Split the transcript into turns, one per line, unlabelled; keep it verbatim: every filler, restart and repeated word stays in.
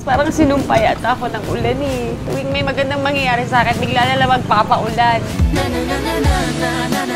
Parang sinumpa yata ako ng ulan eh. Tuwing may magandang mangyayari sa akin, bigla na lang magpapaulan.